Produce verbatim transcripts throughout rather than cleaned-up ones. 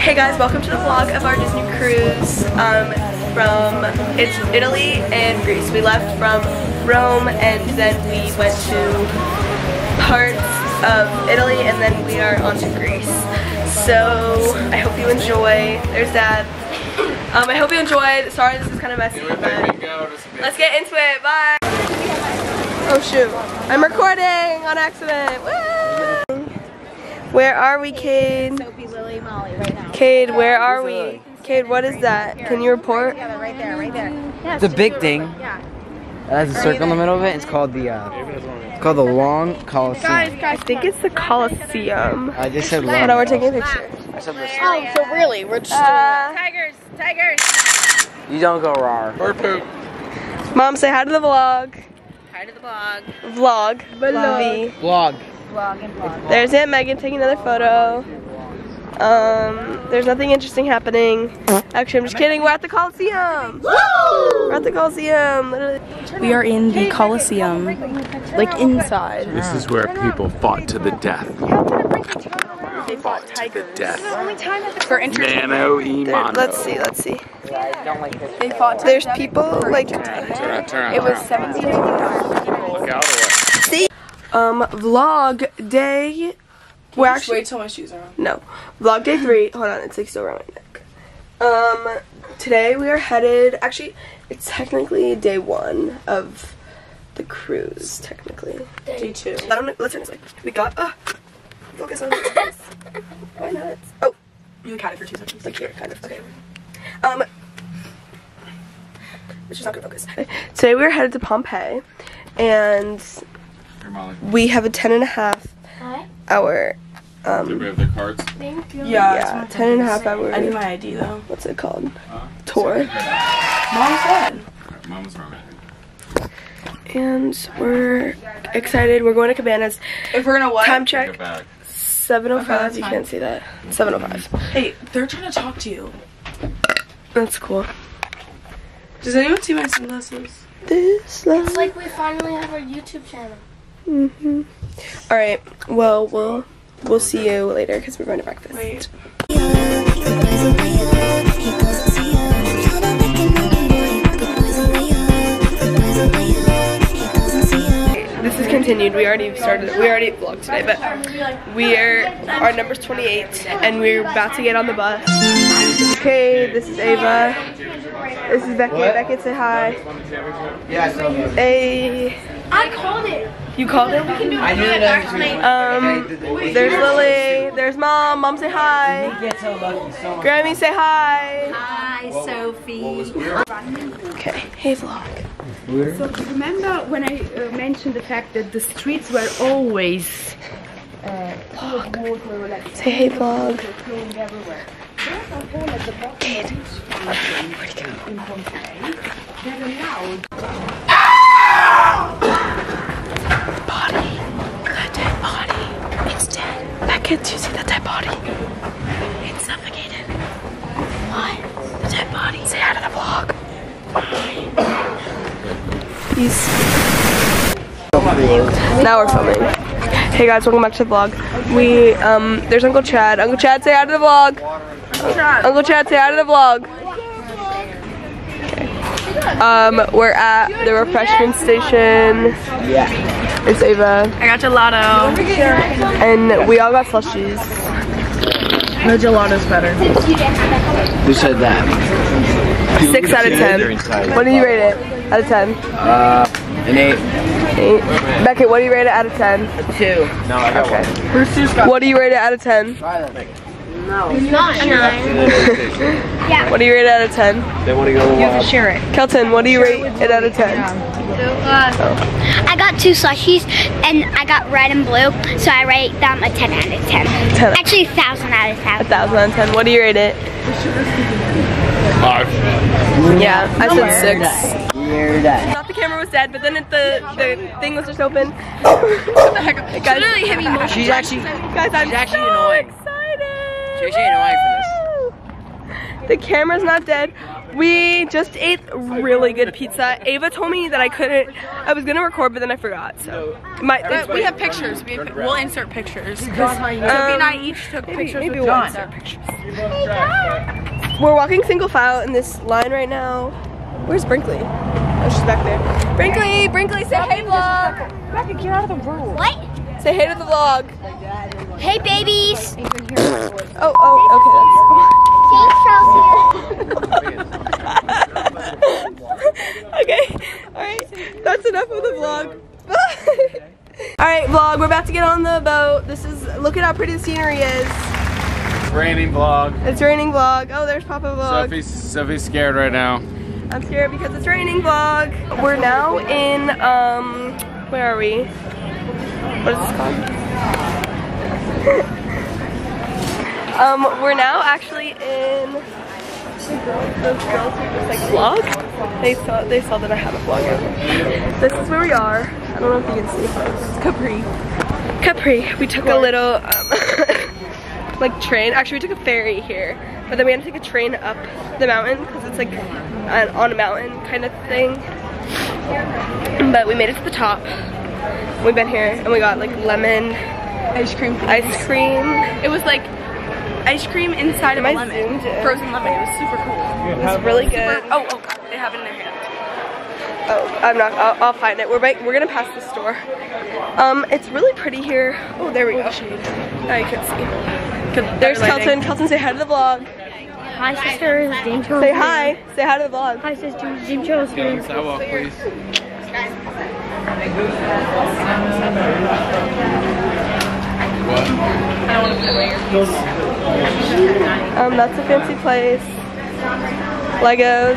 Hey guys, welcome to the vlog of our Disney cruise um, from it's Italy and Greece. We left from Rome and then we went to parts of Italy and then we are on to Greece. So I hope you enjoy. There's Dad. Um, I hope you enjoyed. Sorry this is kind of messy, but let's get into it. Bye. Oh shoot, I'm recording on accident. Woo! Where are we, Cade? Sophie, Lily, Molly, right now. Cade, where are we? Cade, what is that? Can you report? Yeah, right there, right there. Yeah, It's a big thing. Yeah. It has a circle in the middle of it. It's called the uh, it's called the Long Coliseum. I think it's the Coliseum. I just said Hold long. on, we're taking a picture. I said this. Oh, so really, we're just Uh, tigers, tigers. You don't go rar. Or poop. Mom, say hi to the vlog. Hi to the blog. Vlog. Vlog. Vlog. Vlog and vlog. There's Aunt Megan taking another photo. Um, there's nothing interesting happening. Actually, I'm just kidding. We're at the Coliseum. We're at the Coliseum. Literally. We are in the Coliseum, like inside. This is where people fought to the death. They fought tigers. Death. For interest, Nano e There- mono. Let's see. Let's see. they fought. There's people like. Turn around, turn around, It was turn around. seventeen eighty-nine. Look out of See. Um, vlog day. We're actually Wait till my shoes are on. no. Vlog day three. Hold on, it's like still around my neck. Um, today we are headed. Actually, it's technically day one of the cruise. Technically. Day two. I don't know. Let's turn this way. We got. Uh, focus on this. Why not? Oh, You had it for two seconds. like here, kind of. Okay. Um, it's just not gonna focus. Today we are headed to Pompeii, and Here, Molly. we have a ten and a half hour. Do Um, we have the cards? Yeah, yeah, ten and a half hour. I need my I D though. What's it called? Uh, Tour. Mom said. Mom's wrong. And we're excited. We're going to Cabanas. If we're gonna what? Time Take check. it back. seven oh Okay, five. that's You fine. can't see that. seven oh five. Hey, they're trying to talk to you. That's cool. Does anyone see my sunglasses? This love. It's like we finally have our YouTube channel. Mm-hmm. All right. Well, we'll we'll see you later because we're going to breakfast. Wait. This is continued. We already started. We already vlogged today, but we are our number's twenty-eight, and we're about to get on the bus. Okay, this is Ava. This is Beckett. What? Beckett, say hi. Yeah, so Hey. I called it. You called it? I knew that. Um, there's Lily. There's Mom. Mom, say hi. You get so lucky so much. Grammy, say hi. Hi, Sophie. Okay. Hey, vlog. So remember when I uh, mentioned the fact that the streets were always Say hey, vlog. Body. The dead body. It's dead. Beckett, do you see the dead body? It's suffocated. What? The dead body. Say hi to the vlog. Peace. Now we're filming. Hey guys, welcome back to the vlog. We, um, there's Uncle Chad. Uncle Chad, say hi to the vlog. Uncle Chad, say hi to the vlog. Okay. Um, we're at the refreshment station. Yeah. It's Ava. I got gelato. And we all got slushies. The gelato's better. Who said that? Six out of ten. What do you rate it? Out of ten? Uh, an eight. Eight. Beckett, what do you rate it out of ten? Two. No, I got Okay. What do you rate it out of ten? Not nine. What do you rate it out of ten? They want to go wild. Share it. Kelton, what do you rate it out of ten? I got two slushies and I got red and blue, so I rate them a ten out of ten. ten. Actually, a thousand out of A ten. thousand out of ten. What do you rate it? Five. Yeah, I said six. You're dead. Thought the camera was dead, but then it, the the thing was just open. What the heck? Guys, Literally hit me more. She's actually, guys, I'm she's actually so annoying. excited. She's actually annoying for this. The camera's not dead, We just ate really good pizza. Ava told me that I couldn't, I was gonna record, but then I forgot, so. My, But we have pictures. We have, we'll insert pictures. Um, Sophie and I each took maybe, pictures maybe with we'll John. insert pictures. We're walking single file in this line right now. Where's Brinkley? Oh, she's back there. Brinkley, Brinkley, say hey vlog. Rebecca, get out of the room. What? Say hey to the vlog. Hey, babies. Oh, oh, okay, that's. Okay, alright, that's enough of the vlog. Alright, vlog, we're about to get on the boat. This is, look at how pretty the scenery is. It's raining vlog. It's raining vlog. Oh, there's Papa vlog. Sophie's, Sophie's scared right now. I'm scared because it's raining vlog. We're now in, um, where are we? What is this called? um, we're now actually in, those girls who just like vlog. They saw, they saw that I have a vlog out. This is where we are. I don't know if you can see. It's Capri. Capri. We took a little, um, like train. Actually, we took a ferry here, but then we had to take a train up the mountain because it's like an, on a mountain kind of thing. But we made it to the top. We've been here and we got like lemon Ice cream. ice cream. It was like ice cream inside of Am a I lemon. zoomed in? Frozen lemon. It was super cool. It was really good. Oh, oh, they have it in their hand. Oh, I'm not. I'll, I'll find it. We're right, we're gonna pass the store. Um, it's really pretty here. Oh, there we go. Now you can see. There's Kelton. Kelton, say hi to the vlog. Hi, sisters. Dame Charles. Say hi. Say hi to the vlog. Hi, sisters. Dame Charles here. Sidewalk, please. Um, that's a fancy place. Legos.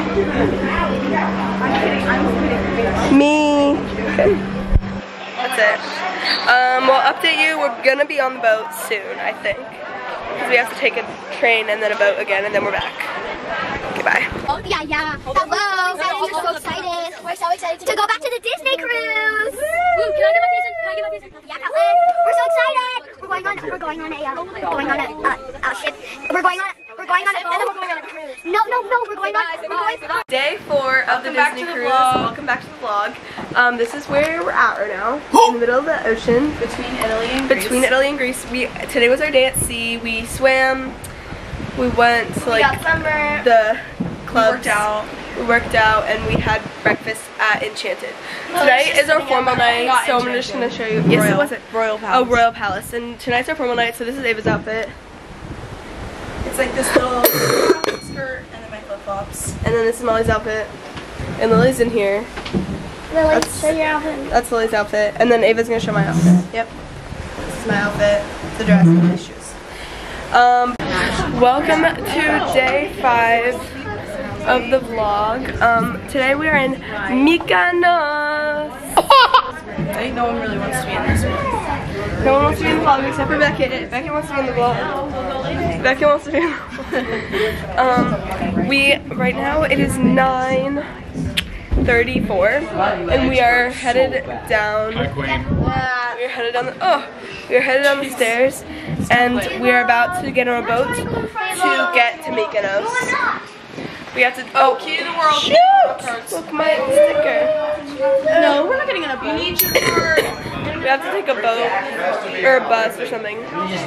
Me. Okay. That's it. Um, we'll update you. We're gonna be on the boat soon, I think. Because we have to take a train and then a boat again, and then we're back. Okay, bye. Oh, yeah, yeah. Hello. We're so excited. We're so excited to go back to the Disney cruise. Woo, can I get my piece? Can I get my piece? Yeah, Caitlin. We're so excited. We're going on. We're going on a. Uh, we're going on a, uh, a ship. We're going on. We're going on. A, and then we're going on a cruise. No, no, no. We're going on. We're going on. Day four of the Disney cruise. Welcome back to the vlog. Um, this is where we're at right now, in the middle of the ocean, Between Italy and Greece. between Italy and Greece. We today was our day at sea. We swam. We went to like the clubs. We worked out. We worked out and we had breakfast at Enchanted. Tonight is our formal night, Not so I'm Enchanted. just gonna show you. Yes, Royal. it wasn't Royal Oh, Palace. Royal Palace. And tonight's our formal night. So this is Ava's outfit, It's like this little skirt and then my flip flops. and then this is Molly's outfit, and Lily's in here. Lily, That's- show your outfit. That's Lily's outfit, and then Ava's gonna show my outfit. Yep, this is my outfit, the dress, and my shoes. Um, welcome to day five of the vlog. Um, today we are in Mykonos. I think no one really wants to be in this one. No one wants to be in the vlog except for Beckett. Beckett wants to be in the vlog. Beckett wants to be in the vlog. Um, we, right now it is nine thirty-four and we are headed down. Hi, Queen. We are headed down the, oh, we are headed down the stairs and we are about to get on a boat to get to Mykonos. We have to, oh, key to the world. Shoot! Look, my sticker. No, we're not getting on a boat. You need your card. We have to take a boat or a bus or something. Alright,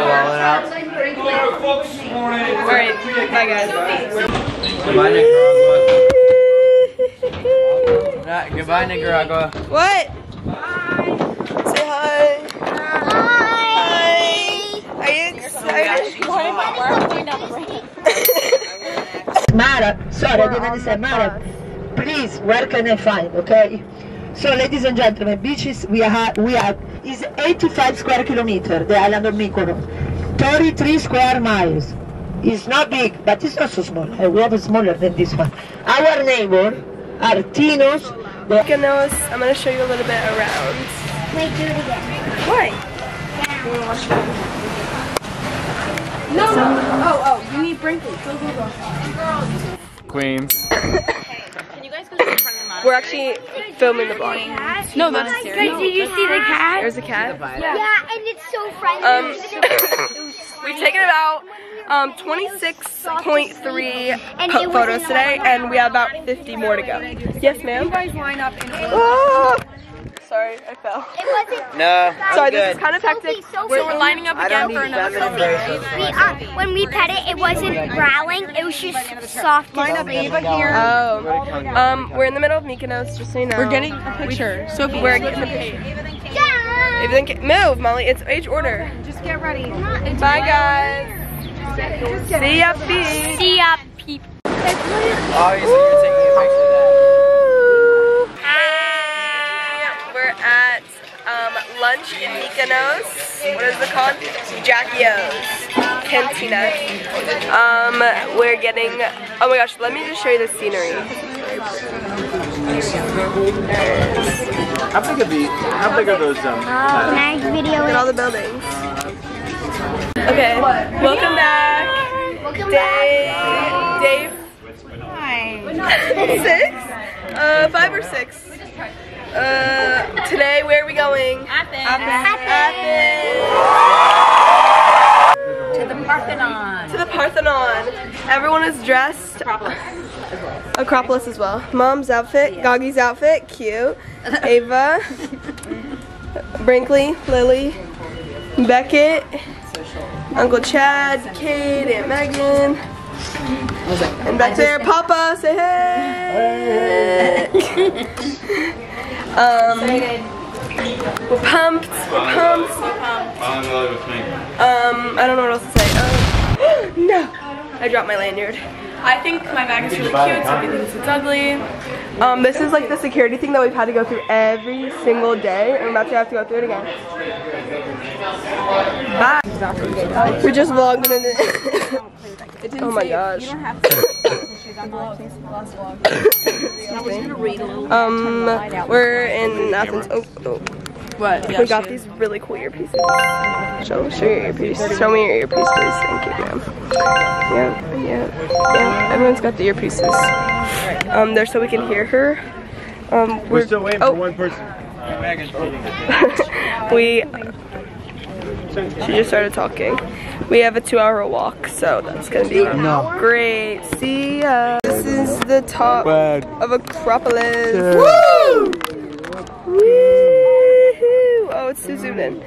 bye guys. Goodbye, Nicaragua. Goodbye, Nicaragua. What? Say hi. Hi. Are you excited? Mara, sorry, I didn't say Mara. Please, where can I find? Okay. So, ladies and gentlemen, beaches we have we have is eighty-five square kilometers. The island of Mykonos, thirty-three square miles. It's not big, but it's not so small. Uh, We have a smaller than this one. Our neighbor are Tinos. The Mykonos, I'm going to show you a little bit around. Wait, do it again. Why? No, no. Oh, oh, you need Brinkley. Go, go, go. Queens. Can you guys go to the front of the We're actually filming the vlog. No, that's Did you see the cat? There's a cat. Yeah, and it's so friendly. Um, We've taken about um, twenty-six point three photos today, and we have about fifty more to go. Yes, ma'am? You guys line up in order. Oh! Sorry, I fell. It wasn't. No, Sorry, good. this is kind of hectic. Sophie, We're, we're lining up I again don't for need another feminine selfie. braces. we, uh, when we pet it, it wasn't growling. It was just soft. Line up Ava here. Oh, um, we're in the middle of Mykonos, just so you know. We're getting a picture. Sophie, We're getting the picture. Yeah. If you think, move, Molly. It's age order. just get ready. Bye, guys. See ya, peeps. See ya, people. Obviously, you're taking a picture of that. Hey, we're at um, lunch in Mykonos. What is it called? Jackie O's Cantina. Um, we're getting. Oh my gosh! Let me just show you the scenery. How big are these? How big are those? Um, Nice video. Look at all the buildings. Okay, welcome back. Welcome Day, back. day six? Uh, five or six. Uh, today, where are we going? Athens. Athens. To the Parthenon. To the Parthenon. Everyone is dressed. Acropolis. Acropolis as well. Mom's outfit, Goggy's outfit, cute. Ava, Brinkley, Lily, Beckett, Uncle Chad, Kate, Aunt Megan. And back there, Papa, say hey! um, we're pumped, we're pumped. Um, I don't know what else to say. Um, no! I dropped my lanyard. I think my bag is really cute, so he thinks it's ugly. Um, this is like the security thing that we've had to go through every single day, and we're about to have to go through it again. Bye! We just vlogged in it. Oh my gosh. Um, we're in Athens. Oh, oh. What? We got these really cool earpieces. Show, show your earpiece. Show me your earpiece, please. Thank you, ma'am. Yeah, yeah, yeah. Everyone's got the earpieces. Um, they're so we can hear her. Um, we're, we're still waiting oh. for one person. we. She just started talking. We have a two-hour walk, so that's gonna be No. great. See ya. This is the top Bad. of Acropolis. Yeah. Woo! Woo-hoo! Oh, it's too zoomed in.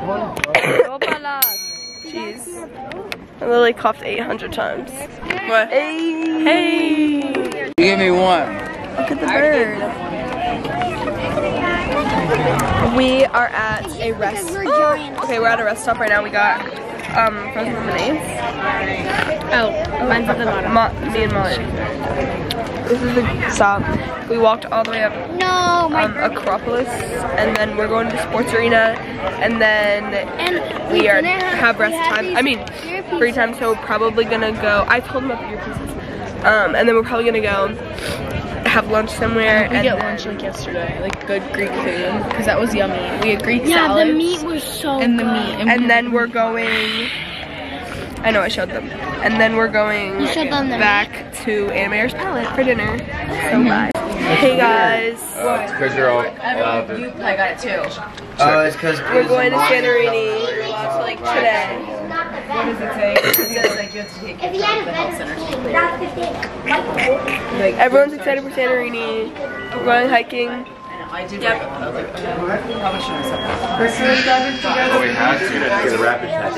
Jeez. I literally coughed eight hundred times. What? Hey! Hey! You give me one. Look at the bird. We are at a rest. Okay, we're at a rest stop right now. We got um frozen lemonades. Oh, mine's at the bottom. Mo me and Molly. This is the stop. We walked all the way up No, my um, Acropolis, and then we're going to Sports Arena, and then and we are gonna have rest we have time. these I mean, earpieces. free time. So we're probably gonna go. I told them about the earpieces. Um, and then we're probably gonna go have lunch somewhere. We and get then, lunch like yesterday, like good Greek food, because that was yummy. We had Greek Yeah, salads. the meat was so and the good. meat. And, and we then we're going. I know I showed them. And then we're going You showed them the back to Animator's Palette for dinner. So bye. Hey guys, Because you're all allowed to. I got it too. Oh, it's because we're going to Santorini today. What does it say? It says like you have to take If he had a better that's fifteen. Everyone's excited for Santorini. We're going hiking. I did. Yep. Probably shouldn't have Oh, we had to to get a rapid test.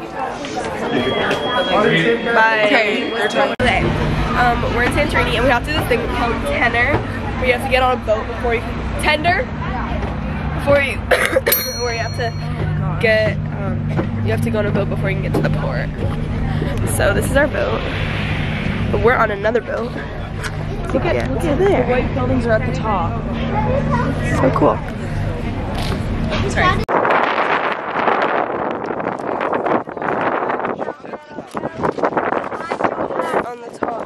Bye. Okay. Um, we're in Santorini and we have to do this thing called tender, where you have to get on a boat before you can tender before you where you have to get um, you have to go on a boat before you can get to the port. So this is our boat, but we're on another boat. Look at, look at there. the white buildings are at the top. So cool. Sorry. On the top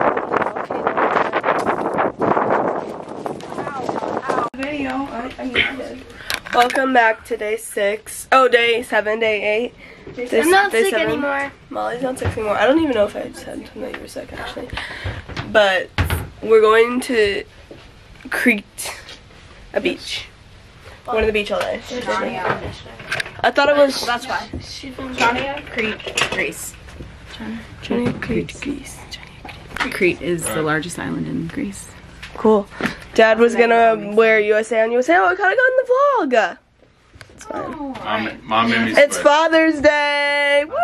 of the volcano. Video. I, I did. Welcome back to day six. Oh, day seven, day eight. Day, I'm not day sick seven. anymore. Molly's not sick anymore. I don't even know if I said that you were sick actually. But we're going to Crete, a beach. One of the beach all day. I thought it was That's why. Chania, Crete, Greece. Chania, Crete, Greece. Crete is the largest island in Greece. Cool. Dad was gonna wear U S A on U S A. Oh, I gotta go in the vlog. It's fine. Mom, Mom made me It's split. Father's Day. Woo!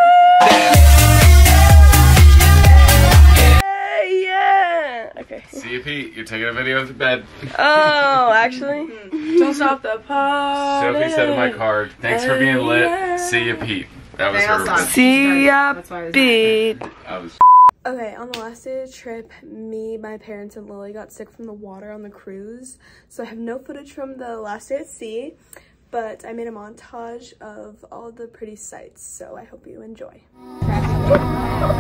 Yeah, yeah. Okay. See you, Pete. You're taking a video of the bed. Oh, actually. Don't stop the party. Sophie said in my card, thanks for being lit. See you, Pete. That was her. See ya, Pete. That was Okay, on the last day of the trip, me, my parents, and Lily got sick from the water on the cruise. So I have no footage from the last day at sea, but I made a montage of all the pretty sights, so I hope you enjoy.